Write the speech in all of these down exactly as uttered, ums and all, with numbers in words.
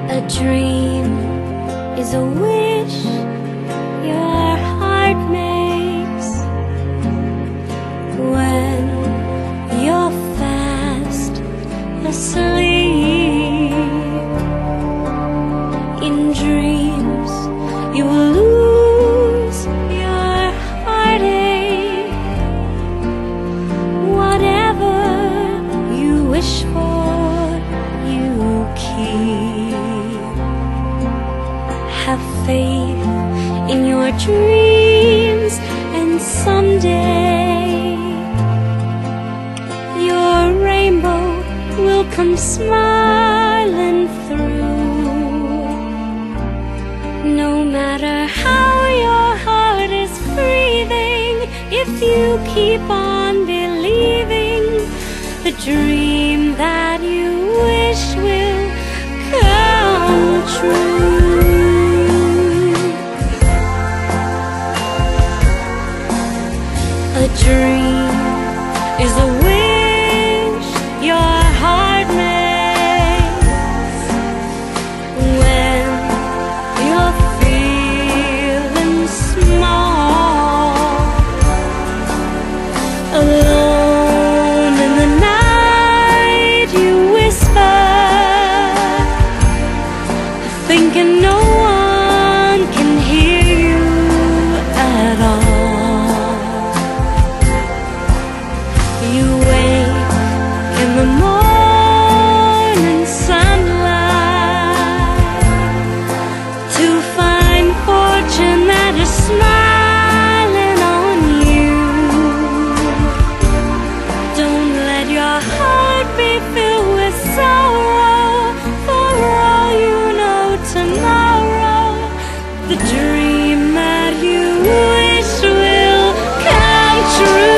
A dream is a wish your heart makes when you're fast asleep. In dreams you will lose your heartache. Whatever you wish for, you keep. Have faith in your dreams, and someday your rainbow will come smiling through. No matter how your heart is breathing, if you keep on believing, the dream that you wish will come true. A dream is a wish your heart makes when you're feeling small, alone in the night. You whisper, thinking no one can hear you at all. You wake in the morning sunlight to find fortune that is smiling on you. Don't let your heart be filled with sorrow, for all you know tomorrow the dream that you wish will come true.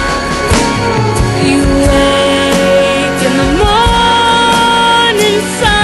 Sun